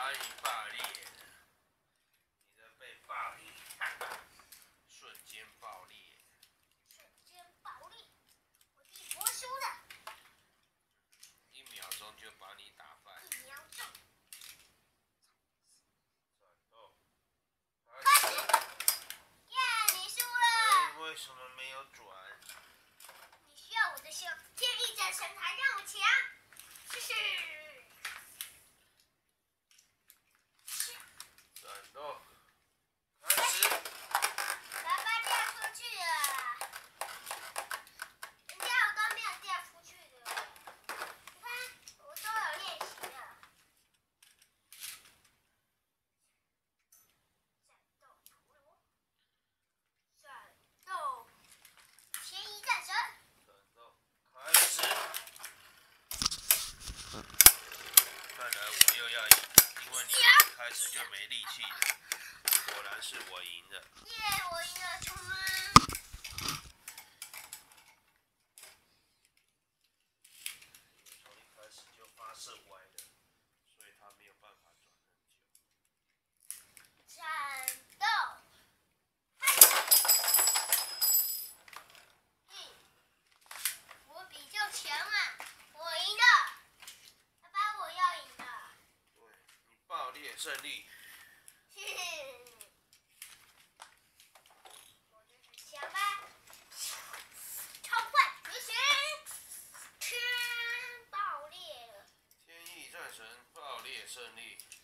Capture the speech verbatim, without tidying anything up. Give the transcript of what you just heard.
把你霸裂，你的被霸凌，瞬间爆裂， 瞬间爆裂，我弟国输的， 一秒钟就把你打翻。 一秒钟。 战斗， 开始。耶，你输了。 哎，为什么没有转？ 你需要我的星，天意战神才让我强。试试。 战斗，开始。 爸爸掉出去了，人家我都没有掉出去的。你看，我都有练习的。战斗陀螺，战斗天意战神。 战斗，开始。看来我又要赢，因为你一开始就没力气了。果然是我赢了。 耶，我赢了，冲啊！ 从一开始就发射歪了，所以他没有办法转很久。 战斗，开始。嗯，我比较强啊，我赢了。爸爸，我要赢了。 对，你爆裂胜利。 嘿嘿。我就是强吧。超快绝学，天爆裂了。 天意战神爆裂胜利。